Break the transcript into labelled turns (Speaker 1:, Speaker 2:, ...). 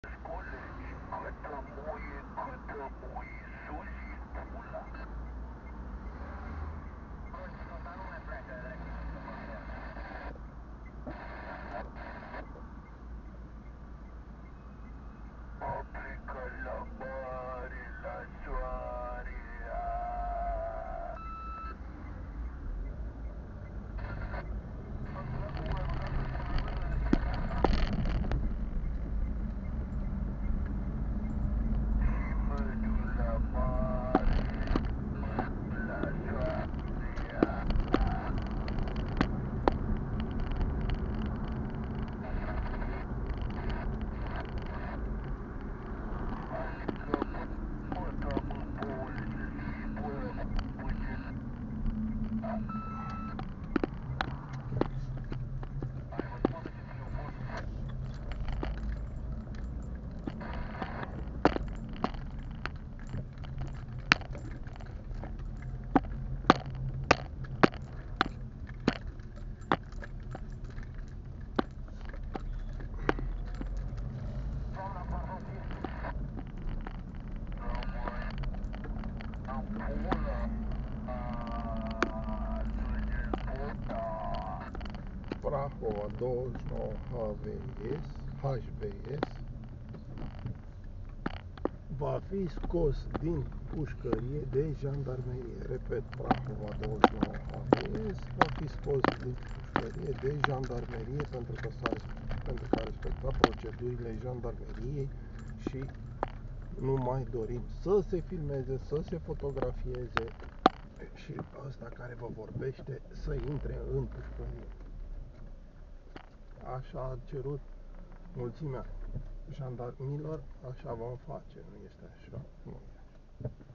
Speaker 1: Prahova 29 HVS va fi scos din pușcărie de jandarmerie. Repet, Prahova 29 HVS va fi scos din pușcărie de jandarmerie pentru că a respectat procedurile jandarmeriei și nu mai dorim să se filmeze, să se fotografieze și ăsta care vă vorbește să intre în pușcărie. Așa a cerut mulțimea jandarmilor, așa vom face, nu este așa, nu e așa.